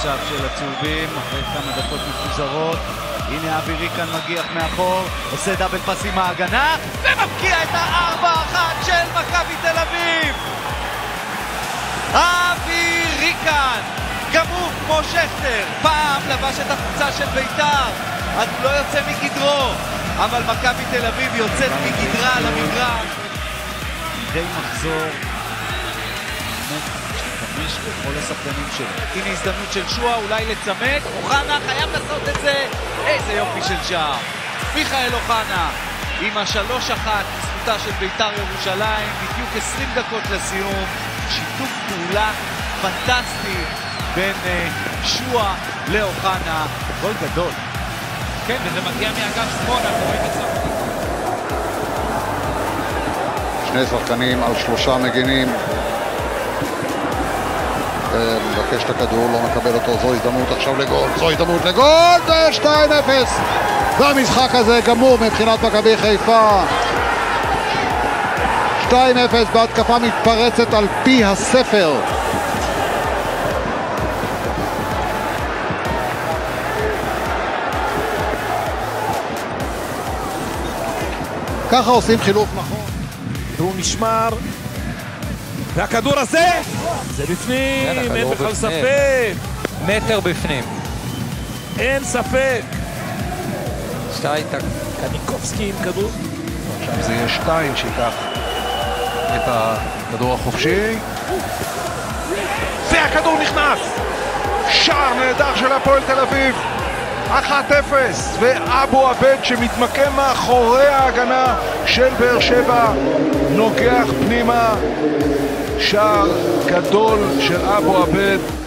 עכשיו של הצהובים, אחרי כמה דקות מפוזרות. הנה אבי ריקן מגיח מאחור, עושה דאבל פס עם ההגנה, ומבקיע את ה-4-1 של מכבי תל אביב! אבי ריקן, גם הוא כמו שכטר, פעם לבש את החולצה של בית"ר, אז הוא לא יוצא מגדרו, אבל מכבי תל אביב יוצאת מגדרה למגרש. אחרי מחזור, משתמש בכל השחקנים שלו. הנה הזדמנות של שועה, אולי לצמק, אוחנה חייב לעשות את זה, איזה יופי של שער. מיכאל אוחנה עם ה-3-1 זכותה של בית"ר ירושלים, בדיוק 20 דקות לסיום, שיתוף פעולה פנטסטי בין שועה לאוחנה, גול גדול. כן, וזה מגיע מאגף שמאל, אנחנו רואים את זה. שני שחקנים על 3 מגינים. מבקש את הכדור, לא מקבל אותו, זו הזדמנות עכשיו לגול, זו הזדמנות לגול, זה 2-0 והמשחק הזה גמור מבחינת מכבי חיפה. 2-0 בהתקפה מתפרצת על פי הספר. ככה עושים חילוף נכון. והוא נשמר, והכדור הזה זה בפנים, אין בכלל ספק. מטר בפנים. אין ספק. קניקובסקי עם כדור. עכשיו זה יהיה 2 שיקח את הכדור החופשי. והכדור נכנס! שער נהדר של הפועל תל אביב. 1-0, ואבו עבד שמתמקם מאחורי ההגנה של באר שבע נוגח פנימה. שער גדול של אבו עבד.